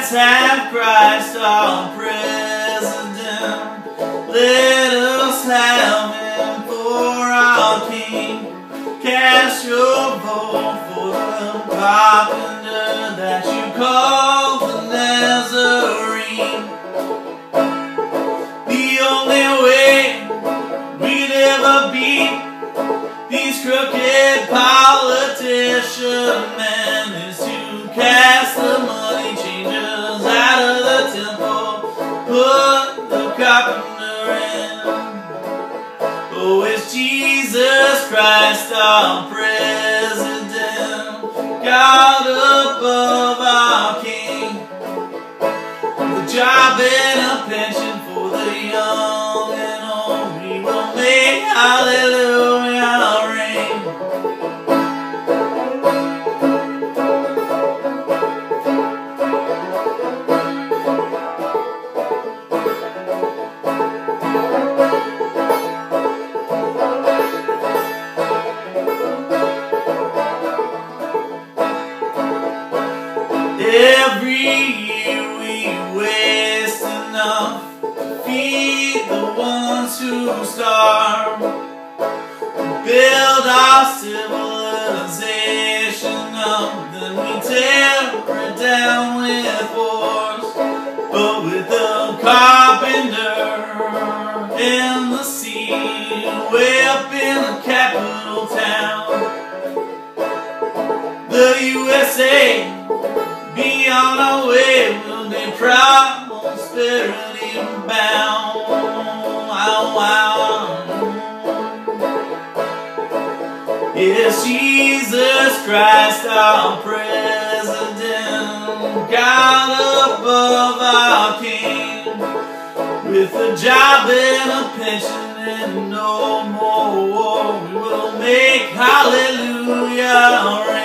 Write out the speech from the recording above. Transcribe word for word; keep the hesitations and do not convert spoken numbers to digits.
Let's have Christ our President. Let us have Him for our King. Cast your vote for the carpenter that you call the Nazarene. The only way we'd ever beat these crooked politician men is to cast the money changers out of the temple, put the carpenter in. Oh, it's Jesus Christ our President, God above our King, with a job and a pension for the young and old. We will make hallelujah ring. Every year we waste enough to feed the ones who starve, build our civilization up, then we tear it down with wars. But with the carpenter in the sea, way up in the capital town, the U S A, be on our way, we'll be proud, prosperity bound. Wow, wow. It's Jesus Christ our President, God above our King, with a job and a pension and no more war. We will make hallelujah